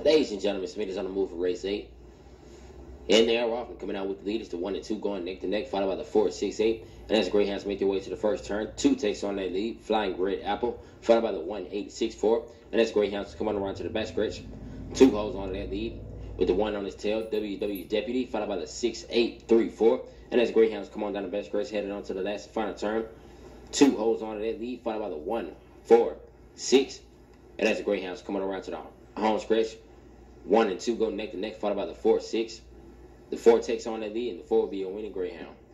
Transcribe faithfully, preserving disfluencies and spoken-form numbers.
Ladies and gentlemen, Smith is on the move for race eight. In there, often coming out with the lead is the one and two going neck to neck, followed by the four, six, eight. And as Greyhounds make their way to the first turn, two takes on that lead, Flying Red Apple, followed by the one, eight, six, four. And as Greyhounds come on around to the back stretch, two holds on that lead, with the one on his tail, W W Deputy, followed by the six, eight, three, four. And as Greyhounds come on down the back stretch, headed on to the last and final turn, two holds on that lead, followed by the one, four, six. And as the Greyhounds come on around to the home stretch, one and two go neck to neck, followed by the four, six. The four takes on that lead, and the four will be a winning Greyhound.